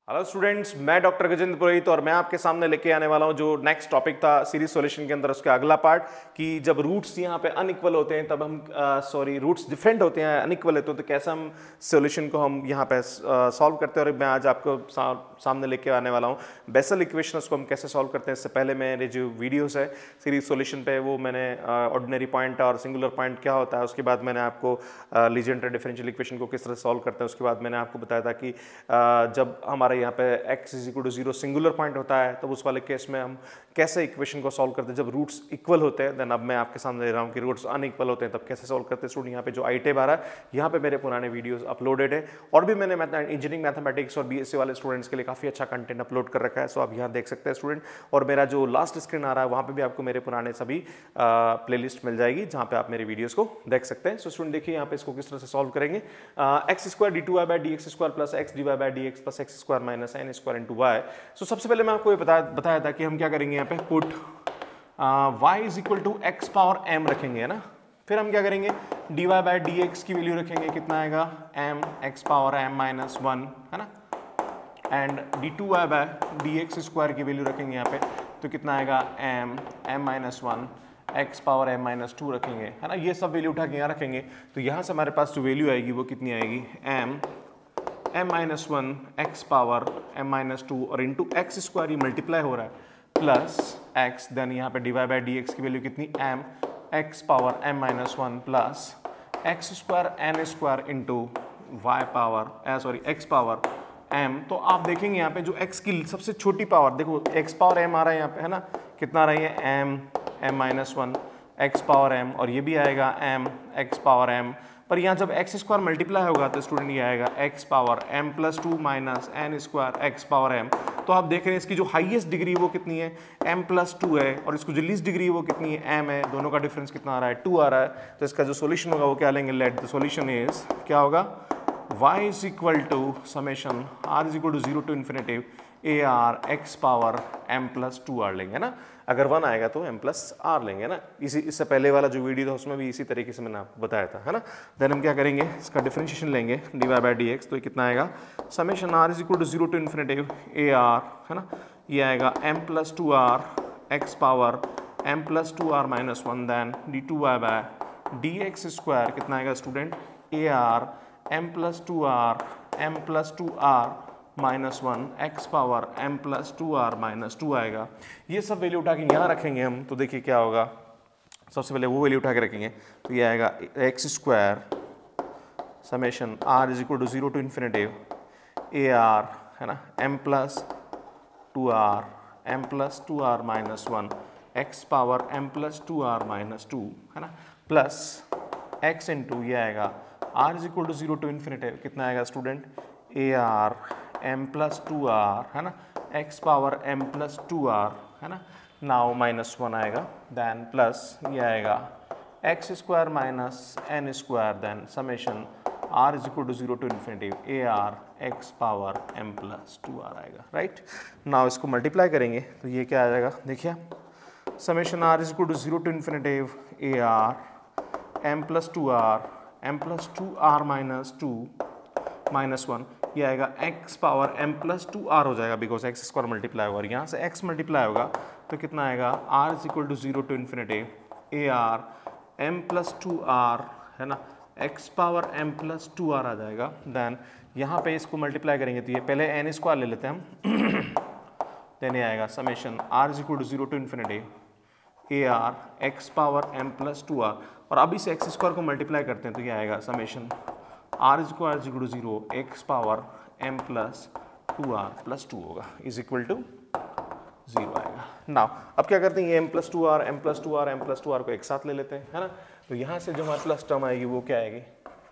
Hello students, मैं doctor Gajendra Purohit और मैं आपके सामने लेके आने वाला हूं जो नेक्स्ट टॉपिक था सीरीज सॉल्यूशन के अंदर, उसका अगला पार्ट कि जब रूट्स यहाँ पे अनइक्वल होते हैं तब हम रूट्स डिफरेंट होते हैं, अनइक्वल होते हैं, तो कैसे हम सॉल्यूशन को हम यहाँ पे सॉल्व करते हैं। और मैं आज आपको सामने लेके आने वाला हूँ बेसल इक्वेशन, उसको हम कैसे सॉल्व करते हैं। इससे पहले मेरे जो वीडियोस है सीरीज सॉल्यूशन पे वो मैंने ऑर्डिनरी पॉइंट और सिंगुलर पॉइंट क्या होता है, उसके बाद मैंने आपको लीजेंड्रे डिफरेंशियल इक्वेशन को किस तरह सॉल्व करते हैं, उसके बाद मैंने आपको बताया था कि जब हमारे यहाँ पे x is equal to 0 singular point होता है तब उस वाले केस में हम कैसे इक्वेशन को सॉल्व करते हैं जब रूट्स इक्वल होते हैं। देन अब मैं आपके सामने दे रहा हूँ कि रूट्स अनइक्वल होते हैं तब कैसे सॉल्व करते हैं। स्टूडेंट यहाँ पे जो आई टेब आ रहा है, यहाँ पे मेरे पुराने वीडियोस अपलोडेड है और भी मैंने इंजीनियरिंग मैथमेटिक्स और बीएससी वाले स्टूडेंट्स के लिए काफ़ी अच्छा कंटेंट अपलोड कर रखा है। सो आप यहाँ देख सकते हैं स्टूडेंट, और मेरा जो लास्ट स्क्रीन आ रहा है वहाँ पर भी आपको मेरे पुराने सभी प्लेलिस्ट मिल जाएगी जहाँ पे आप मेरे वीडियोज़ को देख सकते हैं। सो स्टूडेंट देखिए यहाँ पे इसको किस तरह से सॉल्व करेंगे। X square d two y by d x square plus x d y by d x plus x square minus n square into y. So सबसे पहले मैं आपको ये बताया था कि हम क्या करेंगे, यहाँ पे put y is equal to x power m रखेंगे, है ना। फिर हम क्या करेंगे, dy बाई डी एक्स की वैल्यू रखेंगे, कितना आएगा m x power m minus 1, है ना। And d2y by d x square की वैल्यू रखेंगे यहाँ पे, तो कितना आएगा m minus 1 x power m minus 2 रखेंगे, है ना। ये सब वैल्यू उठा के यहाँ रखेंगे, तो यहाँ से हमारे पास जो वैल्यू आएगी वो कितनी आएगी, m minus 1 x power m minus 2 और इंटू एक्स स्क्वायर, ये मल्टीप्लाई हो रहा है, प्लस x। देन यहाँ पे d y by d x की वैल्यू कितनी, m x power m minus 1 plus x square n square into y power x power m। तो आप देखेंगे यहाँ पे जो x की सबसे छोटी पावर, देखो x पावर m आ रहा है यहाँ पे, है ना। कितना आ रही है m minus 1 x power m, और ये भी आएगा m एक्स पावर m। पर यहाँ जब एक्स स्क्वायर मल्टीप्लाई होगा तो स्टूडेंट ये आएगा x power m plus 2 minus n square x power m। तो आप देख रहे हैं इसकी जो हाईएस्ट डिग्री वो कितनी है, m प्लस 2 है, और इसको जो लीस्ट डिग्री वो कितनी है, m है। दोनों का डिफरेंस कितना आ रहा है, 2 आ रहा है। तो इसका जो सोल्यूशन होगा वो क्या लेंगे, लेट द सोल्यूशन इज क्या होगा, y is equal to summation r is equal to 0 to infinitive a r x power m plus 2 r लेंगे ना। अगर 1 आएगा तो m प्लस आर लेंगे ना। इससे पहले वाला जो वीडियो था उसमें भी इसी तरीके से मैंने आपको बताया था, है ना। देन हम क्या करेंगे, इसका डिफरेंशिएशन लेंगे d y by d x, तो ये कितना आएगा, summation r is equal to 0 to infinitive a r, है ना। ये आएगा m plus 2 r x power m plus 2 r minus 1, then d two y by d x square कितना आएगा student, a r m plus 2 r m plus 2 r minus 1 x power m plus 2 r minus 2 आएगा। ये सब value उठा के यहाँ रखेंगे हम, तो देखिए क्या होगा। सबसे पहले वो वैल्यू उठा के रखेंगे, तो ये आएगा x square summation r is equal to 0 to infinitive a r, है ना, m plus 2 r minus 1 x power m plus 2 r minus 2, है ना, प्लस x इंटू ये आएगा r is equal to 0 to infinitive, कितना आएगा student, a r m plus 2 r, है ना, x power m plus 2 r, है ना। नाउ माइनस 1 आएगा, देन प्लस ये आएगा x square minus n square, then summation r is equal to 0 to infinitive a r x power m plus 2 r आएगा, right. Now इसको multiply करेंगे तो ये क्या आ जाएगा, देखिए summation r is equal to 0 to infinitive a r m plus 2 r minus 2 minus 1, ये आएगा x power m plus 2 r हो जाएगा, बिकॉज एक्स स्क्वायर मल्टीप्लाई होगा और यहाँ से x मल्टीप्लाई होगा, तो कितना आएगा, r is equal to 0 to infinitive a r m plus 2 r, है ना, x power m plus 2 r आ जाएगा। देन यहाँ पे इसको मल्टीप्लाई करेंगे तो ये पहले n स्क्वायर ले लेते हैं हम देन ये आएगा summation r is equal to 0 to infinitive a r x power m plus 2 r, और अब इस एक्स स्क्वायर को मल्टीप्लाई करते हैं तो ये आएगा summation r square is equal to 0 x power m plus 2 r plus 2 होगा, इज इक्वल टू 0 आएगा। नाउ अब क्या करते हैं, ये m plus 2 r m plus 2 r m plus 2 r को एक साथ ले लेते हैं, है ना। तो यहाँ से जो हमारे प्लस टर्म आएगी वो क्या आएगी,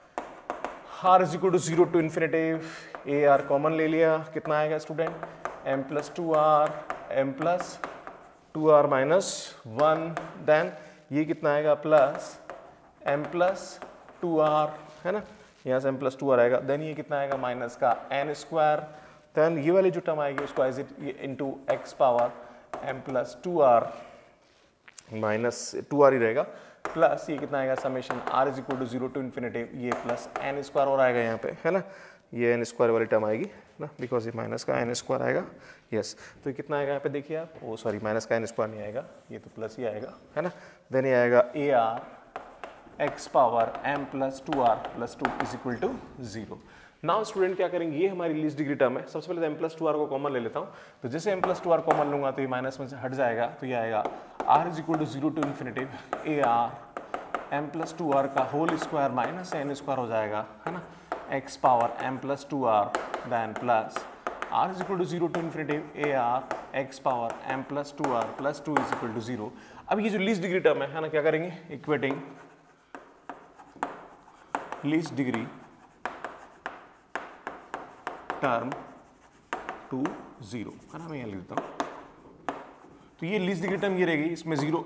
r is equal to 0 to infinitive a r common ले लिया, कितना आएगा student, m plus 2 r m plus 2 r minus 1, then ये कितना आएगा, प्लस m प्लस 2 आर, है ना, यहाँ से m प्लस 2 आर आएगा। देन ये कितना आएगा, माइनस का n स्क्वायर, देन ये वाली जो टर्म आएगी उसको as it into x power m plus 2 r minus 2 r ही रहेगा, प्लस ये कितना आएगा, summation r is equal to 0 to infinitive ये प्लस n स्क्वायर और आएगा यहाँ पे, है ना। ये एन स्क्वायर वाली टर्म आएगी ना, बिकॉज ये माइनस का एन स्क्वायर आएगा। यस, तो ये कितना आएगा यहाँ पे देखिए आप, ओ सॉरी माइनस का एन स्क्वायर नहीं आएगा, ये तो प्लस ही आएगा, है ना। देन ये आएगा a r x power m plus 2r plus 2 is equal to 0। Now student क्या करेंगे, ये हमारी लीस्ट डिग्री टर्म है। सबसे पहले तो m प्लस 2r को कॉमन ले लेता हूँ, तो जैसे m प्लस 2r कॉमन लूंगा तो ये माइनस में से हट जाएगा, तो ये आएगा r is equal to 0 to infinitive a r m plus 2r का whole square minus n square हो जाएगा, है ना, x power m plus 2r then plus r is equal to 0 to infinitive a r x power m plus 2r plus 2 is equal to 0। अब ये जो least degree term है ना, क्या करेंगे, equating least degree term to 0, है ना, मैं यहाँ लिख देता हूँ। तो ये लीस्ट डिग्री टर्म ये रहेगी, इसमें 0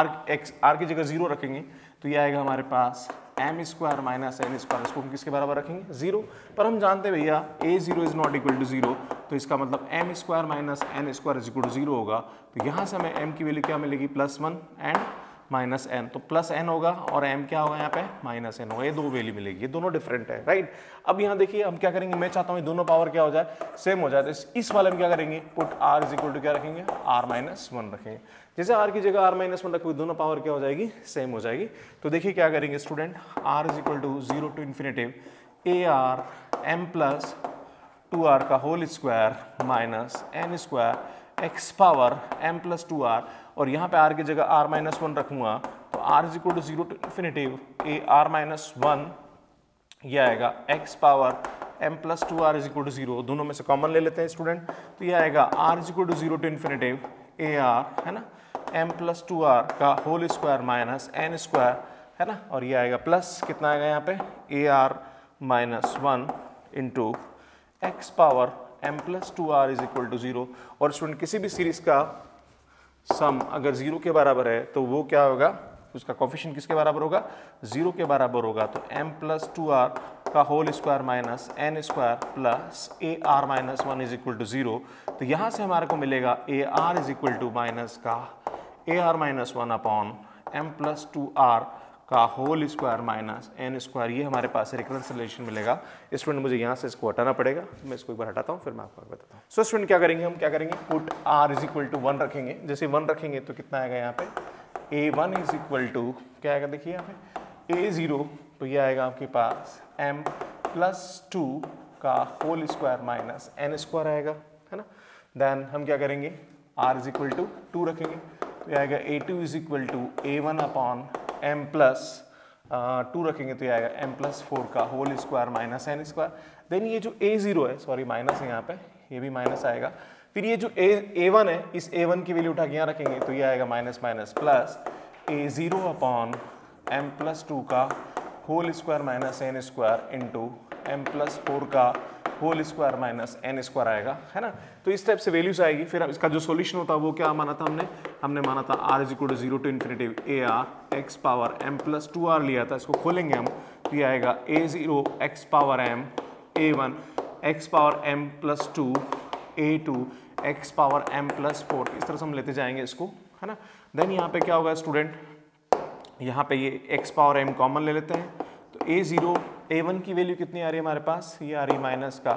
r की जगह 0 रखेंगे तो ये आएगा हमारे पास m square minus n square, इसको हम किसके बराबर रखेंगे 0, पर हम जानते हैं भैया a0 is not equal to 0, तो इसका मतलब m square minus n square is equal to 0 होगा। तो यहाँ से हमें m की वैल्यू क्या मिलेगी, +1 एंड माइनस एन, तो प्लस एन होगा और m क्या होगा यहाँ पे माइनस एन होगा, ये दो वैल्यू मिलेगी, ये दोनों डिफरेंट है, राइट। अब यहाँ देखिए हम क्या करेंगे, मैं चाहता हूँ ये दोनों पावर क्या हो जाए, सेम हो जाए, तो इस वाले में क्या करेंगे, put r is equal to क्या रखेंगे, r माइनस 1 रखेंगे। जैसे r की जगह r माइनस 1 रखोगे दोनों पावर क्या हो जाएगी, सेम हो जाएगी। तो देखिए क्या करेंगे student, r is equal to 0 to infinitive a r m plus 2r का whole square minus n square x power m plus 2r, और यहाँ पे r की जगह r माइनस 1 रखूँगा तो r is equal to 0 to infinitive a r minus 1, ये आएगा x power m plus 2r is equal to 0, दोनों में से कॉमन ले लेते हैं स्टूडेंट, तो ये आएगा r is equal to 0 to infinitive a r, है ना, m प्लस 2r का whole square minus n square, है ना, और ये आएगा प्लस कितना आएगा यहाँ पे a r minus 1 into x power m plus 2r is equal to 0। और स्टूडेंट किसी भी सीरीज का सम अगर 0 के बराबर है तो वो क्या होगा, उसका कोफिशिएंट किसके बराबर होगा, 0 के बराबर होगा। तो m प्लस 2r का whole square minus n square plus a r minus 1 is equal to 0। तो यहाँ से हमारे को मिलेगा a r is equal to minus का a r minus 1 upon m plus 2r का whole square minus n square, ये हमारे पास रिकरेंस रिलेशन मिलेगा। स्टूडेंट मुझे यहाँ से इसको हटाना पड़ेगा, मैं इसको एक बार हटाता हूँ फिर मैं आपको बताता हूँ। सो स्टूडेंट क्या करेंगे, हम क्या करेंगे, put r is equal to 1 रखेंगे। जैसे 1 रखेंगे तो कितना आएगा यहाँ पे a1 इज इक्वल टू क्या आएगा, देखिए यहाँ पे a0, तो ये आएगा आपके पास m प्लस 2 का whole square minus n square आएगा, है ना। देन हम क्या करेंगे, r इज इक्वल टू 2 रखेंगे तो ये आएगा a2 is equal to a1 upon m plus 2 रखेंगे तो ये आएगा m प्लस 4 का whole square minus n square. Then ये जो a0 है, सॉरी माइनस है यहाँ पे, ये भी माइनस आएगा। फिर ये जो a1 है, इस a1 की वैल्यू उठा के यहाँ रखेंगे तो ये आएगा minus minus plus a0 upon m plus 2 का whole square minus n square into m plus 4 का whole square minus n square आएगा, है ना। तो इस टाइप से वैल्यूज आएगी। फिर इसका जो सॉल्यूशन होता है वो क्या माना था हमने माना था r is equal to 0 to infinitive a r x power m plus 2r लिया था। इसको खोलेंगे हम तो ये आएगा a0 x power m a1 x power m plus 2 a2 x power m plus 4, इस तरह से हम लेते जाएंगे इसको, है ना। देन यहाँ पे क्या होगा स्टूडेंट, यहाँ पे ये x पावर m कॉमन ले लेते हैं तो a0 a1 की वैल्यू कितनी आ रही है हमारे पास, ये आ रही है माइनस का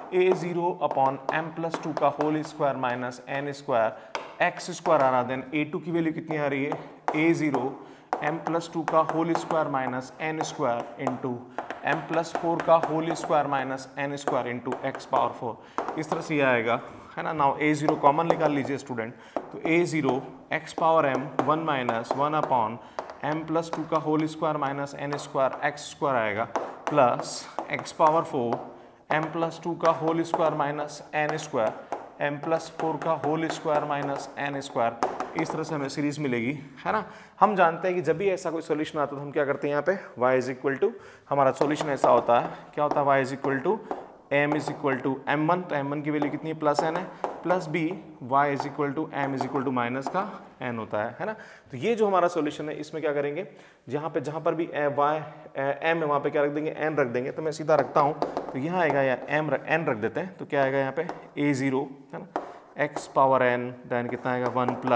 a0 अपॉन m प्लस 2 का whole square minus n square x square आ रहा। देन a2 की वैल्यू कितनी आ रही है, a0 m प्लस 2 का whole square minus n square into m plus 4 का whole square minus n square into x power 4, इस तरह से ये आएगा, है ना। नाउ a0 कॉमन निकाल लीजिए स्टूडेंट, तो a0 x power m 1 minus 1 upon m plus 2 का whole square minus n square x square आएगा plus x power 4 m plus 2 का whole square minus n square m plus 4 का whole square minus n square, इस तरह से हमें series मिलेगी, है ना। हम जानते हैं कि जब भी ऐसा कोई सॉल्यूशन आता है तो हम क्या करते हैं, यहाँ पे y इज इक्वल टू, हमारा सॉल्यूशन ऐसा होता है, क्या होता है, y is equal to m is equal to m1, तो m1 की वैल्यू कितनी है, प्लस n है, plus b y is equal to m is equal to minus का n होता है ना। तो ये जो हमारा सॉल्यूशन है इसमें क्या करेंगे, जहाँ पर भी y m है वहाँ पे क्या रख देंगे, n रख देंगे। तो मैं सीधा रखता हूँ तो यहाँ आएगा या n रख देते हैं तो क्या आएगा यहाँ पे a0, है ना, x पावर n, देन कितना आएगा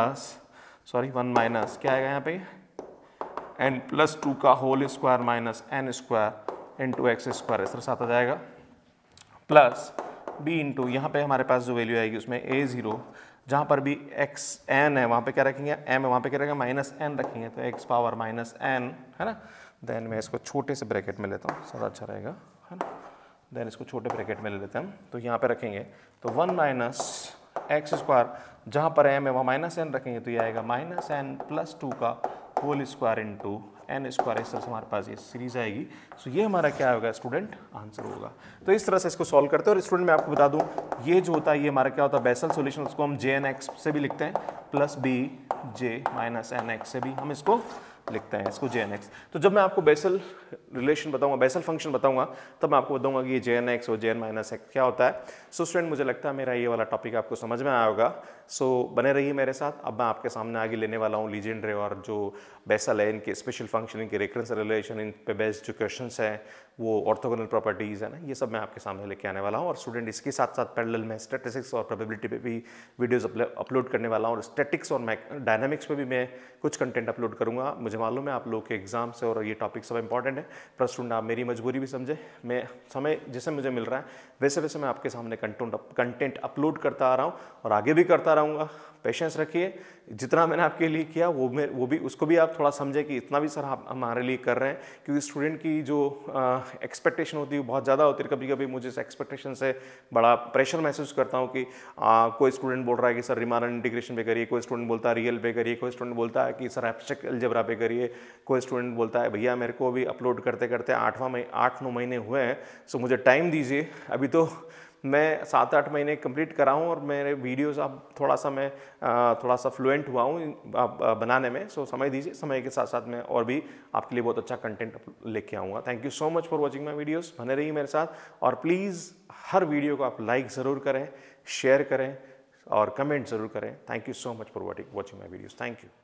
1 माइनस क्या आएगा यहाँ पे n प्लस 2 का whole square minus n square into x square, इस तरह से आता जाएगा। प्लस बी इंटू यहाँ पे हमारे पास जो वैल्यू आएगी उसमें a0, जहाँ पर भी एक्स एन है वहाँ पे क्या रखेंगे, एम है वहाँ पे क्या रखेंगे, माइनस एन रखेंगे, तो एक्स पावर माइनस एन है ना। देन मैं इसको छोटे से ब्रैकेट में लेता हूँ, ज़्यादा अच्छा रहेगा है ना। देन इसको छोटे ब्रैकेट में ले लेते हैं हम, तो यहाँ पे रखेंगे तो 1 माइनस एक्स स्क्वायर, जहाँ पर एम है वहाँ माइनस एन रखेंगे, तो ये आएगा माइनस एन प्लस 2 का whole square into n square. इस तरह से हमारे पास ये सीरीज आएगी। सो ये हमारा क्या होगा स्टूडेंट, आंसर होगा। तो इस तरह से इसको सॉल्व करते हैं। और स्टूडेंट मैं आपको बता दूं, ये जो होता है ये हमारा क्या होता है, बेसल सॉल्यूशन, उसको हम जे एन एक्स से भी लिखते हैं, plus b j minus n x से भी हम इसको लिखते हैं, इसको जे एन एक्स। तो जब मैं आपको बेसल रिलेशन बताऊंगा, बेसल फंक्शन बताऊंगा, तब मैं आपको बताऊंगा कि ये जे एन एक्स और जे एन माइनस एक्स क्या होता है। सो स्टूडेंट मुझे लगता है मेरा ये वाला टॉपिक आपको समझ में आया होगा। सो बने रहिए मेरे साथ। अब मैं आपके सामने आगे लेने वाला हूँ लीजेंड्रे और जो बेसल है, इनके स्पेशल फंक्शन, इनके रेकरेंस रिलेशन, इन पे बेस्ड जो क्वेश्चंस हैं, वो ऑर्थोगोनल प्रॉपर्टीज़ है ना, ये सब मैं आपके सामने लेके आने वाला हूँ। और स्टूडेंट इसके साथ साथ पैरेलल में स्टैटिस्टिक्स और प्रोबेबिलिटी पे भी वीडियोस अपलोड करने वाला हूँ, और स्टैटिक्स और डायनामिक्स पे भी मैं कुछ कंटेंट अपलोड करूँगा। मुझे मालूम है आप लोगों के एग्जाम से और ये टॉपिक सब इंपॉर्टेंट है, पर स्टूडेंट आप मेरी मजबूरी भी समझे, मैं समय जैसे मुझे मिल रहा है वैसे वैसे मैं आपके सामने कंटेंट अपलोड करता आ रहा हूँ और आगे भी करता रहूँगा। पेशेंस रखिए, जितना मैंने आपके लिए किया वो भी उसको भी आप थोड़ा समझे कि इतना भी सर आप हमारे लिए कर रहे हैं, क्योंकि स्टूडेंट की जो एक्सपेक्टेशन होती है वो बहुत ज़्यादा होती है। कभी कभी मुझे इस एक्सपेक्टेशन से बड़ा प्रेशर महसूस करता हूँ कि कोई स्टूडेंट बोल रहा है कि सर रिमानन इंटीग्रेशन पे करिए, कोई स्टूडेंट बोलता है रियल पे करिए, कोई स्टूडेंट बोलता है कि सर एब्स्ट्रैक्ट अलजेब्रा पे करिए, कोई स्टूडेंट बोलता है भैया मेरे को भी अपलोड करते करते 8-9 महीने हुए हैं, सो मुझे टाइम दीजिए। अभी तो मैं 7-8 महीने कंप्लीट करा हूँ और मेरे वीडियोस अब थोड़ा सा फ्लुएंट हुआ हूँ बनाने में। सो समय दीजिए, समय के साथ साथ मैं और भी आपके लिए बहुत अच्छा कंटेंट लेके आऊँगा। Thank you so much for watching my videos. बने रहिए मेरे साथ, और प्लीज़ हर वीडियो को आप लाइक ज़रूर करें, शेयर करें और कमेंट ज़रूर करें। Thank you so much for watching my videos. Thank you.